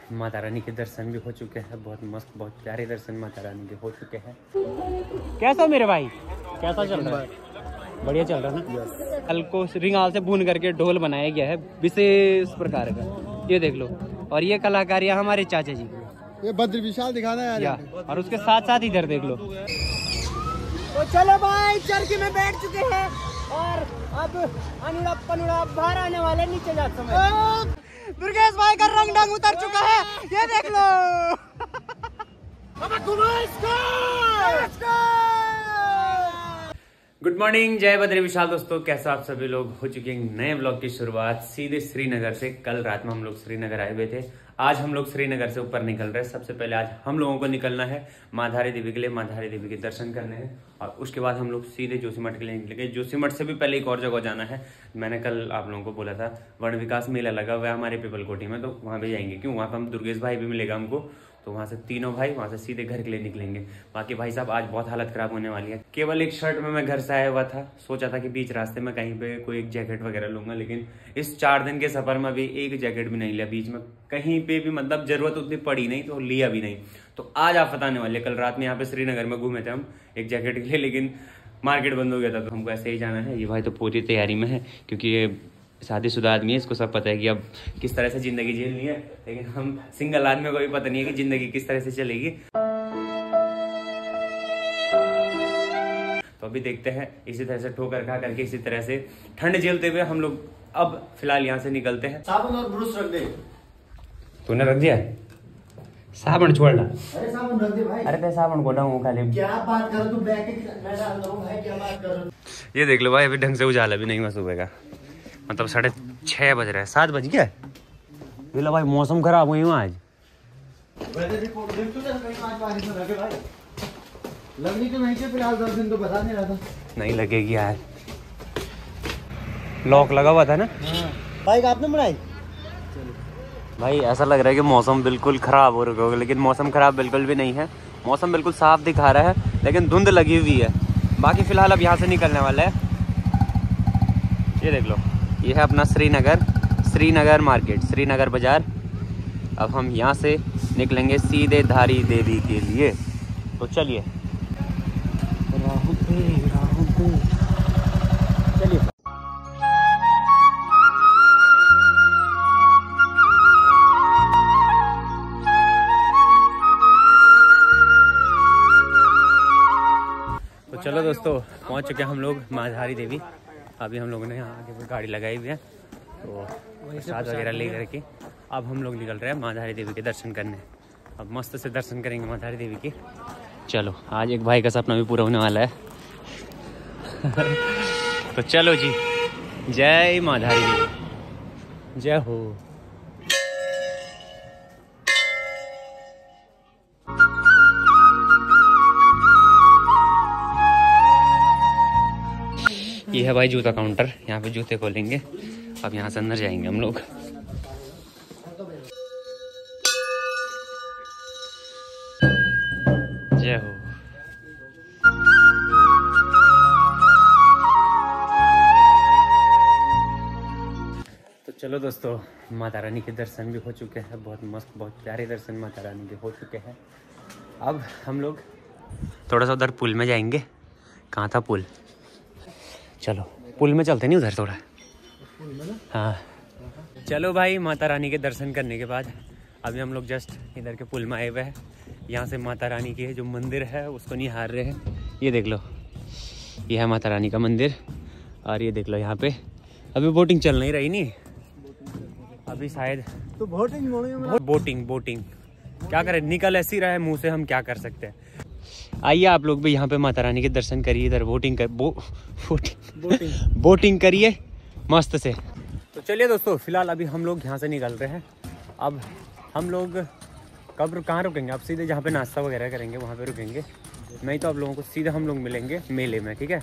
माता रानी के दर्शन भी हो चुके हैं। बहुत मस्त, बहुत प्यारे दर्शन माता रानी के हो चुके हैं। कैसा मेरे भाई, कैसा चल रहा है? बढ़िया चल रहा है ना। कल को रिंगाल से भून करके ढोल बनाया गया है विशेष प्रकार का, ये देख लो। और ये कलाकारी हमारे चाचा जी, ये बद्र विशाल दिखाना है यार। और उसके साथ साथ इधर देख लो। तो चलो भाई, चरखी में बैठ चुके हैं और अब अनुड़ा पनुड़ा बाहर आने वाले, नीचे जाते समय दुर्गेश भाई का रंग ढंग उतर चुका है, ये देख लो। गुड मॉर्निंग, जय बद्री विशाल। दोस्तों कैसे आप सभी लोग? हो चुके हैं नए ब्लॉग की शुरुआत सीधे श्रीनगर से। कल रात में हम लोग श्रीनगर आए हुए थे। आज हम लोग श्रीनगर से ऊपर निकल रहे हैं। सबसे पहले आज हम लोगों को निकलना है माधारी देवी के लिए, माधारी देवी के दर्शन करने हैं। और उसके बाद हम लोग सीधे जोशीमठ के लिए निकलेंगे। जोशीमठ से भी पहले एक और जगह जाना है। मैंने कल आप लोगों को बोला था वन विकास मेला लगा हुआ है हमारे पीपलकोटी में, तो वहाँ भी जाएंगे। क्यों? वहाँ पर हम दुर्गेश भाई भी मिलेगा हमको, तो वहाँ से तीनों भाई वहाँ से सीधे घर के लिए निकलेंगे। बाकी भाई साहब आज बहुत हालत खराब होने वाली है। केवल एक शर्ट में मैं घर से आया हुआ था। सोचा था कि बीच रास्ते में कहीं पे कोई एक जैकेट वगैरह लूंगा, लेकिन इस 4 दिन के सफर में भी एक जैकेट भी नहीं लिया। बीच में कहीं पे भी मतलब जरूरत उतनी पड़ी नहीं तो लिया भी नहीं। तो आज आप बताने वाले, कल रात में यहाँ पे श्रीनगर में घूमे थे हम एक जैकेट के लिए, लेकिन मार्केट बंद हो गया था, तो हमको ऐसे ही जाना है। ये भाई तो पूरी तैयारी में है, क्योंकि ये शादीशुदा आदमी है, इसको सब पता है कि अब किस तरह से जिंदगी झेलनी है। लेकिन हम सिंगल आदमी को भी पता नहीं है कि जिंदगी किस तरह से चलेगी। तो अभी देखते हैं, इसी तरह से ठोकर खा करके इसी तरह से ठंड झेलते हुए हम लोग अब फिलहाल यहाँ से निकलते हैं। साबुन और ब्रश रख दे। तूने रख दिया साबुन? छोड़ ला। अरे साबुन रख दे भाई। अरे मैं साबुन को डालूं खाली। क्या बात कर, तू बैग के मैं डाल रहा हूं भाई, क्या बात कर रहा हूं? ये देख लो भाई, अभी ढंग से उजाला भी नहीं हुआ सुबह का। मतलब 6:30 बज रहा है, 7 बज गया। ये लो भाई, मौसम खराब हुई हुआ आज। वेदर रिपोर्ट देख तो कहीं आज बारिश हो रही है भाई। लगनी तो नहीं थी फिलहाल, 10 दिन तो बता नहीं रहा था। नहीं लगेगी यार, लॉक लगा हुआ था ना। बाइक आपने बनाई? भाई ऐसा लग रहा है कि मौसम बिल्कुल खराब हो रहा होगा, लेकिन मौसम खराब बिल्कुल भी नहीं है। मौसम बिल्कुल साफ दिखा रहा है, लेकिन धुंध लगी हुई है। बाकी फिलहाल अब यहाँ से निकलने वाला है। ये देख लो, ये है अपना श्रीनगर मार्केट, श्रीनगर बाजार। अब हम यहाँ से निकलेंगे सीधे धारी देवी के लिए। तो चलिए चलिए। तो चलो दोस्तों, पहुँच चुके हैं हम लोग माधारी देवी। अभी हम लोगों ने यहाँ आगे गाड़ी लगाई हुई है, तो प्रसाद वगैरह ले करके अब हम लोग निकल रहे हैं माधारी देवी के दर्शन करने। अब मस्त से दर्शन करेंगे माधारी देवी के। चलो, आज एक भाई का सपना भी पूरा होने वाला है। तो चलो जी, जय माधारी देवी, जय हो। ये है भाई जूता काउंटर, यहाँ पे जूते खोलेंगे। अब यहाँ से अंदर जाएंगे हम लोग। जय हो। तो चलो दोस्तों, माता रानी के दर्शन भी हो चुके हैं। बहुत मस्त, बहुत प्यारे दर्शन माता रानी के हो चुके हैं। अब हम लोग थोड़ा सा उधर पुल में जाएंगे। कहाँ था पुल? चलो पुल में चलते नहीं उधर थोड़ा। हाँ चलो भाई, माता रानी के दर्शन करने के बाद अभी हम लोग जस्ट इधर के पुल में आए हुए हैं। यहाँ से माता रानी के जो मंदिर है उसको निहार रहे हैं। ये देख लो, ये है माता रानी का मंदिर। और ये देख लो, यहाँ पे अभी बोटिंग चल नहीं रही नहीं अभी शायद। तो बोटिंग क्या करें, निकल ऐसी रहा है मुँह से, हम क्या कर सकते हैं। आइए आप लोग भी यहाँ पे माता रानी के दर्शन करिए। इधर बोटिंग करिए मस्त से। तो चलिए दोस्तों, फिलहाल अभी हम लोग यहाँ से निकल रहे हैं। अब हम लोग कहाँ रुकेंगे? आप सीधे जहाँ पे नाश्ता वगैरह करेंगे वहाँ पे रुकेंगे। नहीं तो आप लोगों को सीधे हम लोग मिलेंगे मेले में, ठीक है?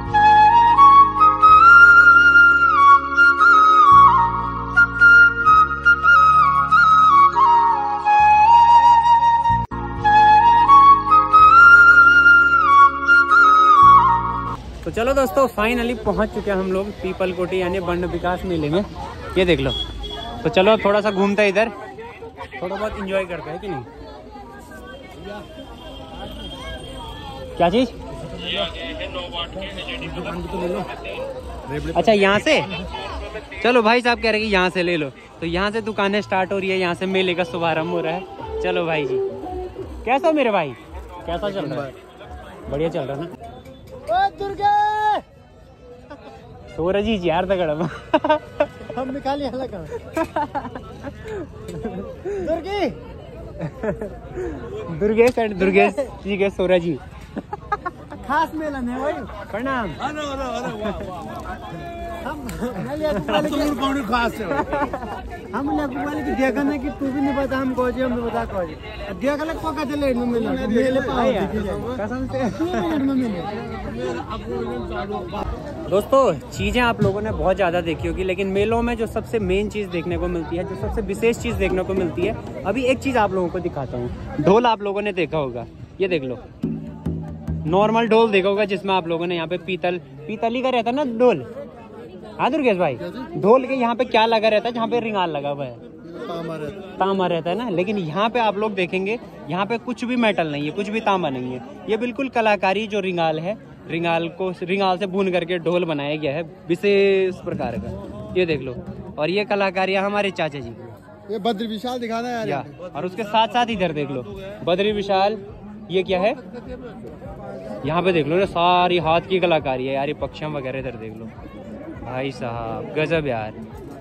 तो चलो दोस्तों, फाइनली पहुंच चुके हैं हम लोग पीपलकोटी यानी वन विकास मेले में। ये देख लो। तो चलो थोड़ा सा घूमते इधर। थोड़ा बहुत इंजॉय करते हैं कि नहीं? क्या चीज? अच्छा यहाँ से, चलो भाई साहब कह रहे कि यहाँ से ले लो, तो यहाँ से दुकानें स्टार्ट हो रही है, यहाँ से मेले का शुभारंभ हो रहा है। चलो भाई जी, कैसा मेरे भाई, कैसा चल रहा है? बढ़िया चल रहा है ना? दुर्गे सूरज जी यार तगड़ा हम निकालिए अलग दुर्गी दुर्गेश एंड दुर्गेश जी के सूरज जी खास मेला है भाई। प्रणाम। हम वाले की देखा ना कि तू भी नहीं पता हम कौन हम बता कौन देख लग पका चले मेले कसम से 2 मिनट में मिले। दोस्तों चीजें आप लोगों ने बहुत ज्यादा देखी होगी, लेकिन मेलों में जो सबसे मेन चीज देखने को मिलती है, जो सबसे विशेष चीज देखने को मिलती है, अभी एक चीज आप लोगों को दिखाता हूँ। ढोल आप लोगों ने देखा होगा, ये देख लो, नॉर्मल ढोल देखा होगा जिसमें आप लोगों ने यहाँ पे पीतल ही का रहता है ना ढोल। हाँ दुर्गेश भाई, ढोल के यहाँ पे क्या लगा रहता है? जहाँ पे रिंगाल लगा हुआ है, तांबा रहता है ना। लेकिन यहाँ पे आप लोग देखेंगे, यहाँ पे कुछ भी मेटल नहीं है, कुछ भी तांबा नहीं है। ये बिल्कुल कलाकारी जो रिंगाल है, रिंगाल से भून करके ढोल बनाया गया है विशेष प्रकार का। ये देख लो, और ये कलाकारी हमारे चाचा जी की। ये बद्री विशाल दिखाना है यार। और उसके साथ साथ इधर देख लो बद्री विशाल, ये क्या है यहाँ पे देख लो ना, सारी हाथ की कलाकारी है यार। ये पक्षियां वगैरह इधर देख लो भाई साहब, गजब यार,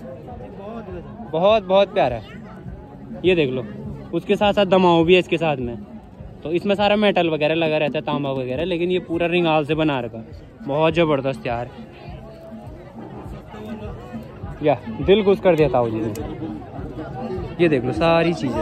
बहुत बहुत प्यारा है। ये देख लो, उसके साथ साथ दमाऊ भी है इसके साथ में, तो इसमें सारा मेटल वगैरह लगा रहता है, तांबा वगैरह, लेकिन ये पूरा रिंगाल से बना रखा, बहुत जबरदस्त यार। या दिल खुश कर देता हूँ जी। ये देख लो सारी चीजें।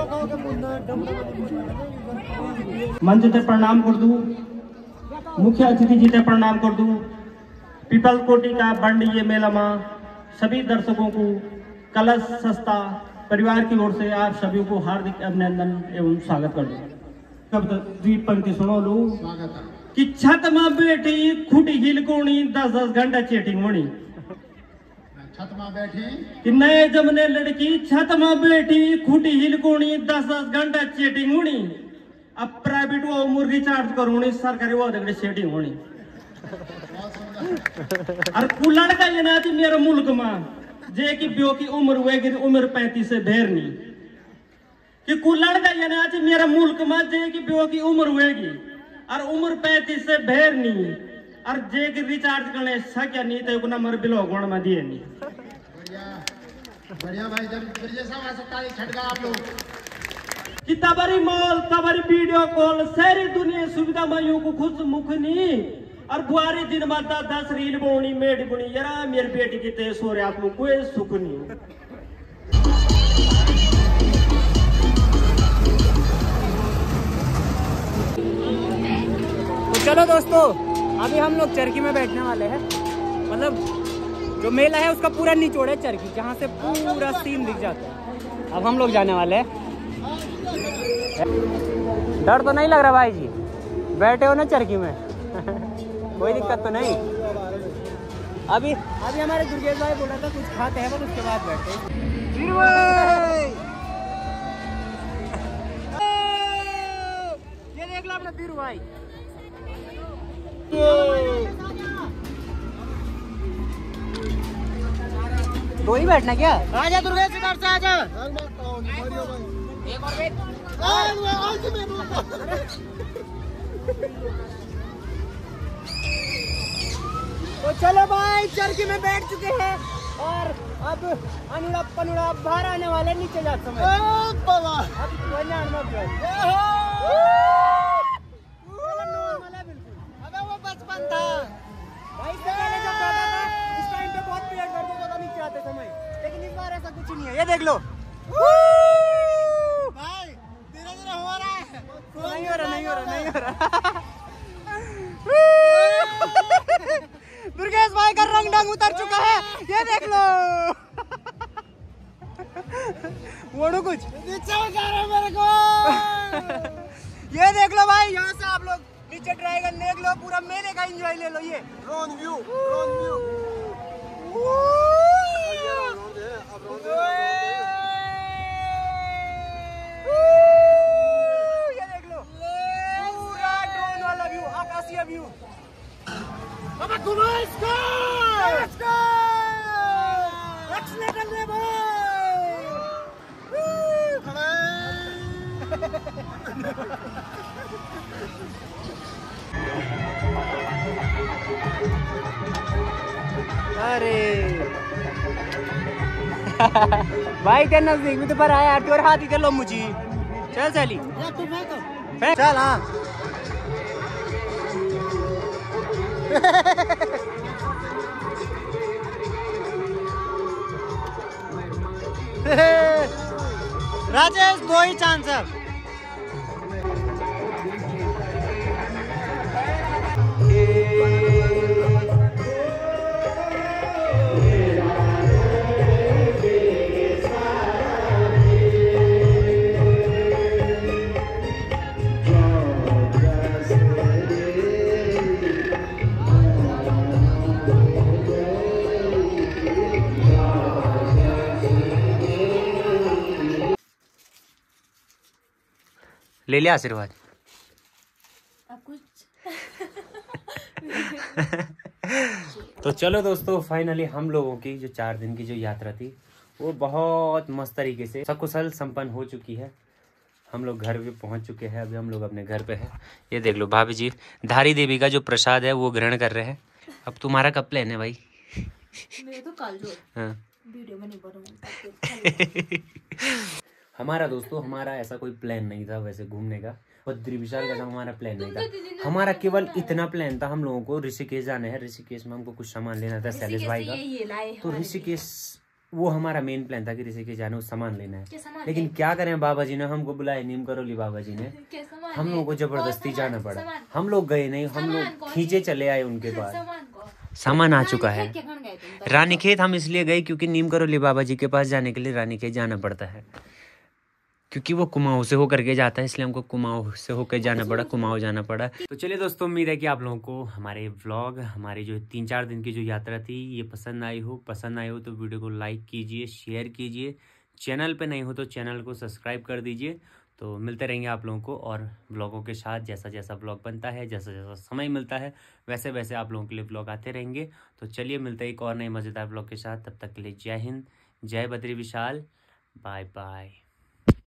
मंच से प्रणाम कर दूं, मुख्य अतिथि जी से प्रणाम कर दूं, पीपल कोटी का बंड ये मेला में सभी दर्शकों को कलश सस्ता परिवार की ओर से आप सभी को हार्दिक अभिनंदन एवं स्वागत कर दूं। कब द्वीप पंक्ति सुनो लो कि छत में बैठी खुटी हिल कोणी 10-10 घंटा चेटिंग होनी। छत में बैठी कि नए जमने लड़की छत में बैठी खुटी हिल कोणी 10-10 घंटा चेटिंग होनी। अब प्राइवेट वो उम्र रिचार्ज करूँ, सरकारी वो देखने सेटिंग होनी। और कुल्लड़ का ये ना थी मेरे मुल्क में जे की ब्यो की उम्र हुएगी उम्र 35 से भेरनी, कि कुल्लड़ का ये ना थी मेरे मुल्क में जे की ब्यो की उम्र हुएगी और उम्र 35 से भेरनी, और जे की रिचार्ज करने सके नहीं तो अपना मर बिलो गुण में दिए नहीं। बढ़िया भाई, जब जैसा आ सकता है छटका आप लोग कि तबरी मॉल तबरी वीडियो कॉल सारी दुनिया सुविधा मायूं को खुश मुखनी, और बुआरी दिन माता 10 रील बोनी मेड बुनी यारा मेरी बेटी की ते सोरे आप लोग कोई सुख नहीं। तो चलो दोस्तों, अभी हम लोग चरखी में बैठने वाले हैं। मतलब जो मेला है उसका पूरा निचोड़ है चरखी, जहाँ से पूरा सीन दिख जाता है। अब हम लोग जाने वाले हैं। डर तो नहीं लग रहा भाई जी? बैठे हो ना चरखी में कोई दिक्कत तो नहीं? अभी हमारे दुर्गेश भाई बोला था कुछ खाते हैं, पर उसके बाद बैठे। ये देख लो अपना बीरू भाई। तो ही बैठना क्या? आजा दुर्गेश इधर से आजा। एक और वेट। तो चलो भाई, चरखी में बैठ चुके हैं और अब अनुड़ा पनुड़ा बाहर आने वाले, नीचे जाते समय। अबे वो बचपन था भाई, इससे पहले जब जाता था इस टाइम पे बहुत पेड़ दर्द होता था नीचे आते समय, लेकिन इस बार ऐसा कुछ नहीं है। ये देख लो भाई, धीरे धीरे हो रहा है। नहीं हो रहा दुर्गेश भाई का रंग ढंग उतर चुका है, ये देख लो। वोड़ू कुछ नीचे उतार रहा है मेरे को। ये देख लो भाई, यहाँ से आप लोग नीचे ड्रैगन देख लो, पूरा मेले का एंजॉय ले लो। ये ड्रोन व्यू अरे भाई तेरे नजदीक भी तो पर आया यार, हाथ ही चलो मुझे। चल चली चल। हाँ राजेश, 2 ही चांस है। ले लिया आशीर्वाद। तो चलो दोस्तों, फाइनली हम लोगों की जो 4 दिन की जो यात्रा थी वो बहुत मस्त तरीके से सकुशल संपन्न हो चुकी है। हम लोग घर भी पहुंच चुके हैं। अभी हम लोग अपने घर पे हैं। ये देख लो भाभी जी धारी देवी का जो प्रसाद है वो ग्रहण कर रहे हैं। अब तुम्हारा कब प्लान है भाई? मेरे तो कल जो हाँ वीडियो में नहीं बनूंगा। हमारा दोस्तों, हमारा ऐसा कोई प्लान नहीं था वैसे घूमने का। बद्री विशाल का हमारा प्लान नहीं था। हमारा केवल इतना प्लान था, हम लोगों को ऋषिकेश जाना है। ऋषिकेश में हमको कुछ सामान लेना था शैलेश भाई का। तो ऋषिकेश वो हमारा मेन प्लान था कि ऋषिकेश जाना, उस सामान लेना है। लेकिन क्या करें, बाबा जी ने हमको बुलाया, नीम करोली बाबा जी ने। हम लोगों को जबरदस्ती जाना पड़ा। हम लोग गए नहीं, हम लोग खींचे चले आए उनके पास। सामान आ चुका है। रानीखेत हम इसलिए गए क्योंकि नीम करोली बाबा जी के पास जाने के लिए रानीखेत जाना पड़ता है, क्योंकि वो कुमाऊं से होकर के जाता है, इसलिए हमको कुमाऊं से होकर जाना पड़ा, कुमाऊं जाना पड़ा। तो चलिए दोस्तों, उम्मीद है कि आप लोगों को हमारे व्लॉग, हमारी जो 3-4 दिन की जो यात्रा थी ये पसंद आई हो। पसंद आई हो तो वीडियो को लाइक कीजिए, शेयर कीजिए। चैनल पे नहीं हो तो चैनल को सब्सक्राइब कर दीजिए। तो मिलते रहेंगे आप लोगों को और व्लॉगों के साथ। जैसा जैसा व्लॉग बनता है, जैसा जैसा समय मिलता है, वैसे वैसे आप लोगों के लिए व्लॉग आते रहेंगे। तो चलिए मिलते हैं एक और नए मज़ेदार व्लॉग के साथ। तब तक के लिए जय हिंद, जय बद्री विशाल, बाय बाय।